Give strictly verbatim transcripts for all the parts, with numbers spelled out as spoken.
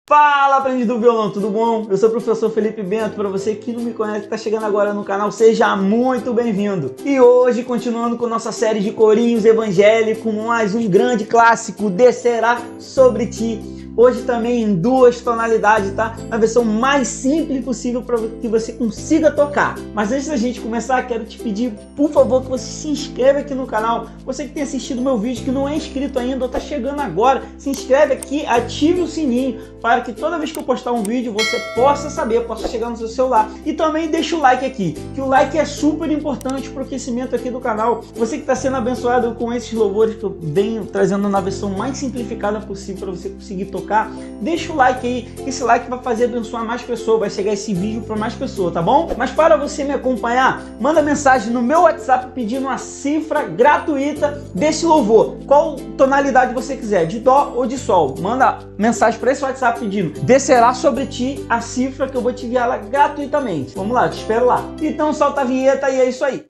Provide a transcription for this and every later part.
Fala, aprendiz do violão, tudo bom? Eu sou o professor Felipe Bento. Para você que não me conhece, que está chegando agora no canal, seja muito bem-vindo. E hoje, continuando com nossa série de corinhos evangélicos, mais um grande clássico, Descerá Sobre Ti. Hoje também em duas tonalidades, tá? Na versão mais simples possível para que você consiga tocar. Mas antes da gente começar, quero te pedir, por favor, que você se inscreva aqui no canal. Você que tem assistido meu vídeo, que não é inscrito ainda ou está chegando agora, se inscreve aqui, ative o sininho para que toda vez que eu postar um vídeo você possa saber, possa chegar no seu celular. E também deixa o like aqui, que o like é super importante para o crescimento aqui do canal. Você que está sendo abençoado com esses louvores que eu venho trazendo na versão mais simplificada possível para você conseguir tocar, deixa o like aí, esse like vai fazer abençoar mais pessoas, vai chegar esse vídeo para mais pessoas, tá bom? Mas para você me acompanhar, manda mensagem no meu WhatsApp pedindo uma cifra gratuita desse louvor. Qual tonalidade você quiser, de dó ou de sol. Manda mensagem para esse WhatsApp pedindo Descerá Sobre Ti, a cifra que eu vou te enviar lá gratuitamente. Vamos lá, eu te espero lá. Então solta a vinheta e é isso aí.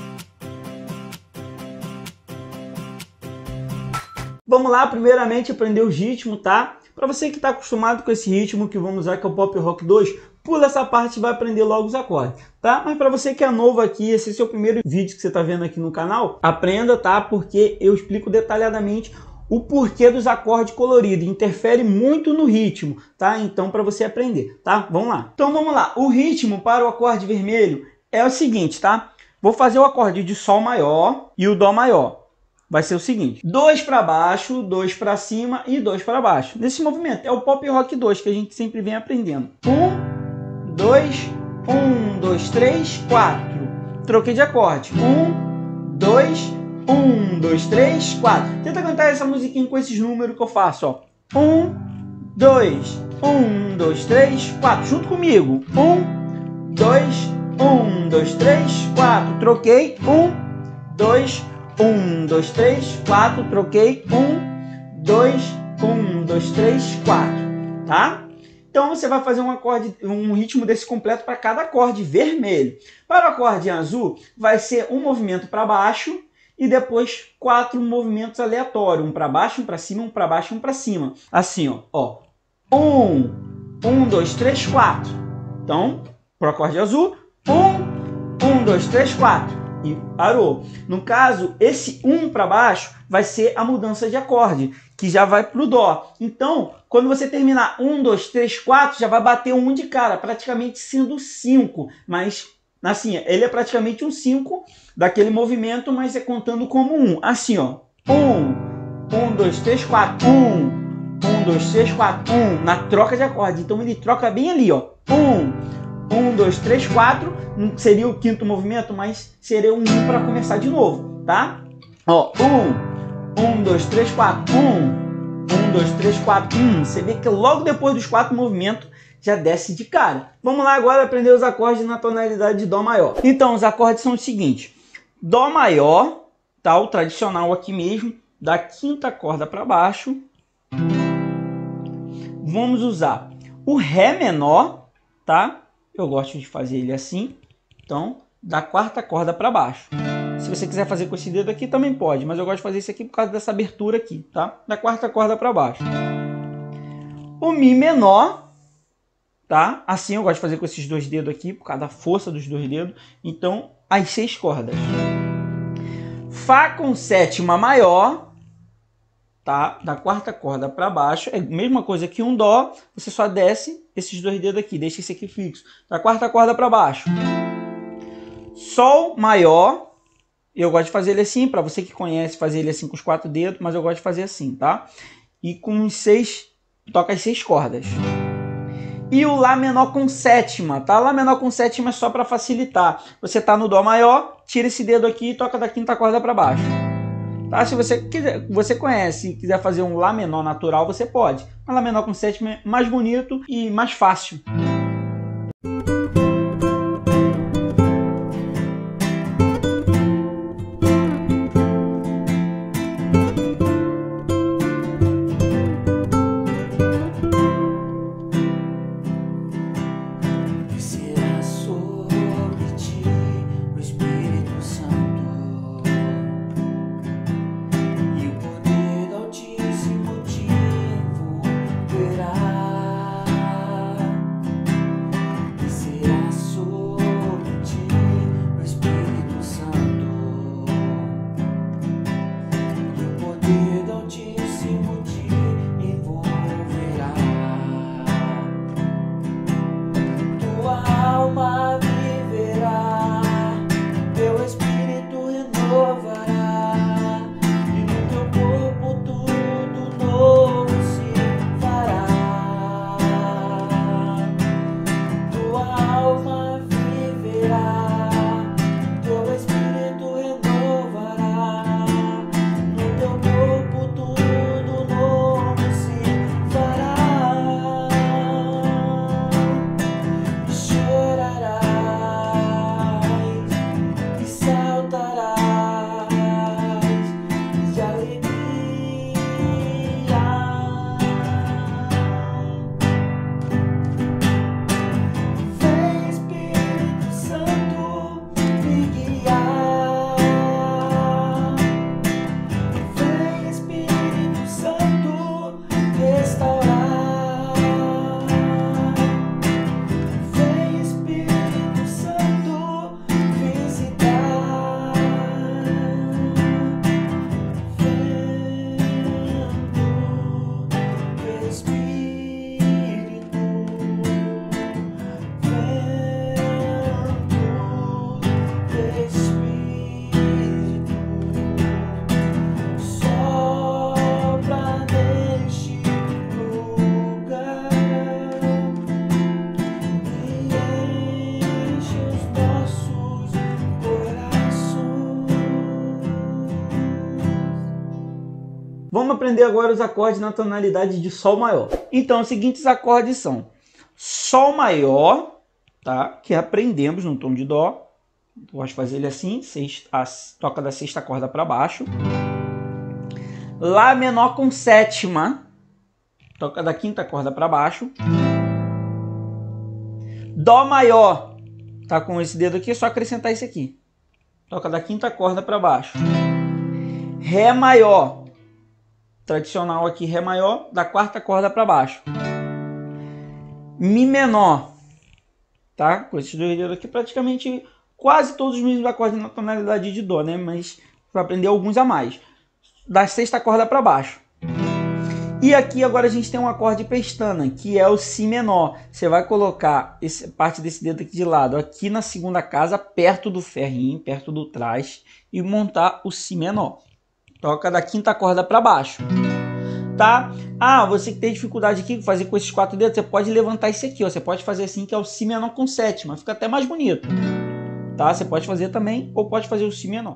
Vamos lá, primeiramente aprender os ritmos, tá? Para você que está acostumado com esse ritmo que vamos usar, que é o Pop Rock dois, pula essa parte e vai aprender logo os acordes, tá? Mas para você que é novo aqui, esse é o seu primeiro vídeo que você está vendo aqui no canal, aprenda, tá? Porque eu explico detalhadamente o porquê dos acordes coloridos, interfere muito no ritmo, tá? Então, para você aprender, tá? Vamos lá. Então, vamos lá. O ritmo para o acorde vermelho é o seguinte, tá? Vou fazer o acorde de Sol maior e o Dó maior. Vai ser o seguinte, dois para baixo, dois para cima e dois para baixo. Nesse movimento, é o Pop Rock dois que a gente sempre vem aprendendo. Um, dois, um, dois, três, quatro. Troquei de acorde. Um, dois, um, dois, três, quatro. Tenta cantar essa musiquinha com esses números que eu faço, ó. Um, dois, um, dois, três, quatro. Junto comigo. Um, dois, um, dois, três, quatro. Troquei. Um, dois, um, dois, três, quatro, troquei, um, dois, um, dois, três, quatro, tá? Então você vai fazer um acorde, um ritmo desse completo para cada acorde vermelho. Para o acorde azul, vai ser um movimento para baixo e depois quatro movimentos aleatórios, um para baixo, um para cima, um para baixo, um para cima. Assim, ó, ó, um, um, dois, três, quatro. Então, para o acorde azul, um, um, dois, três, quatro. E parou. No caso, esse um para baixo vai ser a mudança de acorde, que já vai para o Dó. Então, quando você terminar um, dois, três, quatro, já vai bater um de cara, praticamente sendo cinco. Mas, assim, ele é praticamente um cinco daquele movimento, mas é contando como um. Assim, ó. um, um, dois, três, quatro. um, um, dois, três, quatro. um. Na troca de acorde. Então, ele troca bem ali, ó. um. um, dois, três, quatro, seria o quinto movimento, mas seria um um para começar de novo, tá? Ó, um, um, dois, três, quatro, um, um, dois, três, quatro, um. Você vê que logo depois dos quatro movimentos já desce de cara. Vamos lá agora aprender os acordes na tonalidade de Dó maior. Então, os acordes são os seguintes: Dó maior, tá? O tradicional aqui mesmo, da quinta corda para baixo. Vamos usar o Ré menor, tá? Eu gosto de fazer ele assim, então, da quarta corda para baixo. Se você quiser fazer com esse dedo aqui, também pode, mas eu gosto de fazer isso aqui por causa dessa abertura aqui, tá? Da quarta corda para baixo. O Mi menor, tá? Assim eu gosto de fazer com esses dois dedos aqui, por causa da força dos dois dedos. Então, as seis cordas. Fá com sétima maior, tá? Da quarta corda para baixo, é a mesma coisa que um Dó, você só desce esses dois dedos aqui, deixa esse aqui fixo, da quarta corda para baixo. Sol maior, eu gosto de fazer ele assim, para você que conhece, fazer ele assim com os quatro dedos, mas eu gosto de fazer assim, tá? E com os seis, toca as seis cordas. E o Lá menor com sétima, tá? Lá menor com sétima é só para facilitar. Você tá no Dó maior, tira esse dedo aqui e toca da quinta corda para baixo. Tá? Se você quiser, você conhece e quiser fazer um Lá menor natural, você pode. Mas Lá menor com sétima é mais bonito e mais fácil. E o poder do Altíssimo te envolverá. aprender agora os acordes na tonalidade de Sol maior. Então, os seguintes acordes são Sol maior, tá? Que aprendemos no tom de Dó. Gosto de fazer ele assim, sexta, a, toca da sexta corda para baixo. Lá menor com sétima, toca da quinta corda para baixo. Dó maior, tá com esse dedo aqui, é só acrescentar esse aqui. Toca da quinta corda para baixo. Ré maior, tradicional aqui, Ré maior, da quarta corda para baixo. Mi menor, tá? Com esses dois dedos aqui, praticamente quase todos os mesmos acordes na tonalidade de Dó, né? Mas vai aprender alguns a mais. Da sexta corda para baixo. E aqui agora a gente tem um acorde pestana, que é o Si menor. Você vai colocar esse, parte desse dedo aqui de lado, aqui na segunda casa, perto do ferrinho, perto do traste, e montar o Si menor. Toca da quinta corda para baixo. Tá? Ah, você que tem dificuldade aqui, fazer com esses quatro dedos, você pode levantar esse aqui, ó. Você pode fazer assim, que é o Si menor com sétima, fica até mais bonito. Tá? Você pode fazer também, ou pode fazer o Si menor.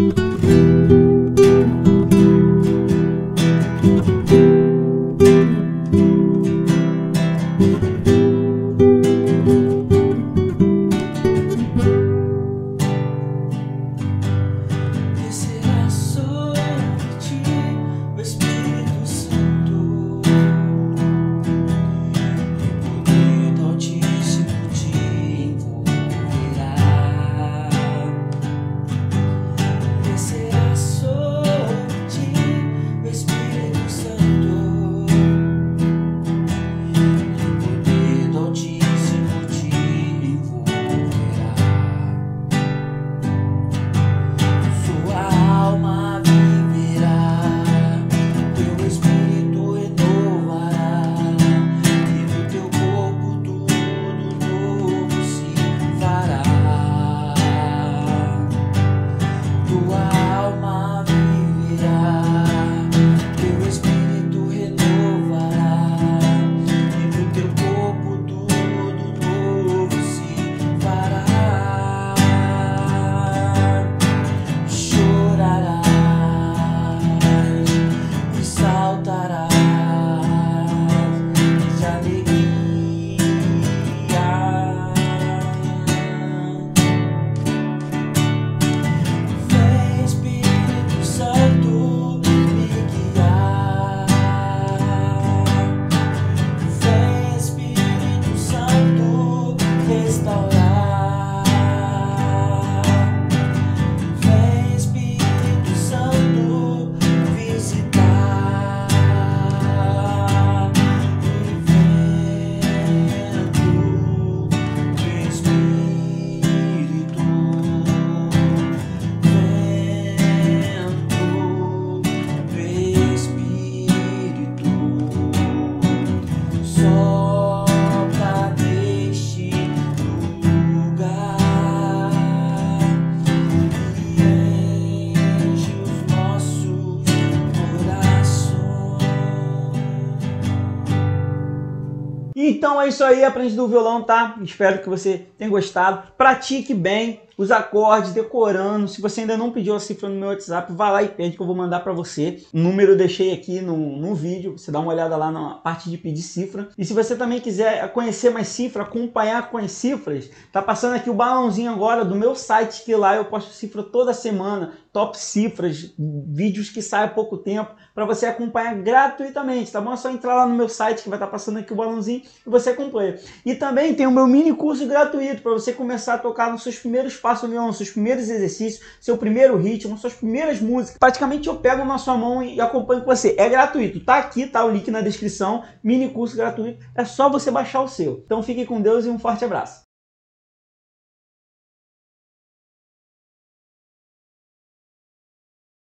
Então é isso aí, aprende do violão, tá? Espero que você tenha gostado. Pratique bem os acordes, decorando. Se você ainda não pediu a cifra no meu WhatsApp, vai lá e pede que eu vou mandar para você. O número eu deixei aqui no, no vídeo, você dá uma olhada lá na parte de pedir cifra. E se você também quiser conhecer mais cifra, acompanhar com as cifras, tá passando aqui o balãozinho agora do meu site, que lá eu posto cifra toda semana, top cifras, vídeos que saem há pouco tempo, para você acompanhar gratuitamente, tá bom? É só entrar lá no meu site, que vai estar passando aqui o balãozinho, e você acompanha. E também tem o meu mini curso gratuito, para você começar a tocar nos seus primeiros passos no violão, seus primeiros exercícios, seu primeiro ritmo, suas primeiras músicas. Praticamente eu pego na sua mão e acompanho com você. É gratuito, tá aqui, tá o link na descrição, mini curso gratuito, é só você baixar o seu. Então fique com Deus e um forte abraço.